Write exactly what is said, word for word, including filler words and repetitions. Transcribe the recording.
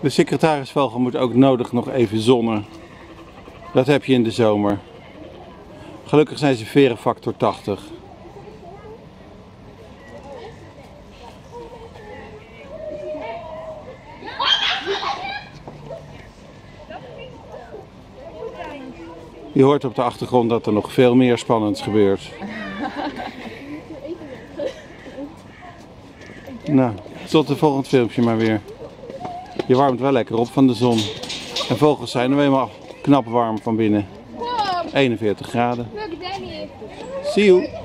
De secretarisvogel moet ook nodig nog even zonnen. Dat heb je in de zomer. Gelukkig zijn ze verenfactor tachtig. Je hoort op de achtergrond dat er nog veel meer spannends gebeurt. Nou, tot het volgende filmpje maar weer. Je warmt wel lekker op van de zon. En vogels zijn nou eenmaal knap warm van binnen. eenenveertig graden. See you!